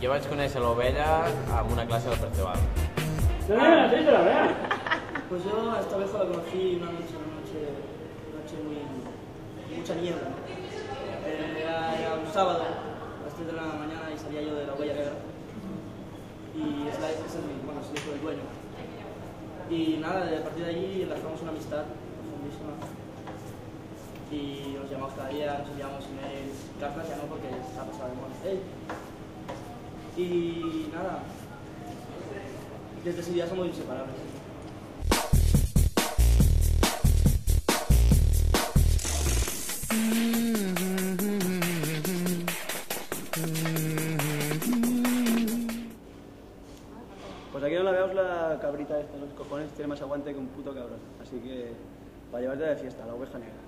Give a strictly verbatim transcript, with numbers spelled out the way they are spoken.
Jo vaig conèixer l'ovella en una clase del Perceval. ¿No me la has la verdad? Pues yo a esta vez la conocí una noche, una noche, una noche muy, con mucha niebla, ¿no? Eh, era, era un sábado, a las tres de la mañana, y salía yo de la Huella Negra. Y es, la, es el, bueno, es el hijo del dueño. Y nada, a partir de allí enlazamos una amistad profundísima. Y nos llamamos cada día, nos enviamos emails, cartas ya no, porque está pasada de moda. ¡Ey! Y nada, desde ese día somos inseparables. Pues aquí no la veamos, la cabrita esta, los cojones, tiene más aguante que un puto cabrón. Así que, para llevarte de fiesta, la oveja negra.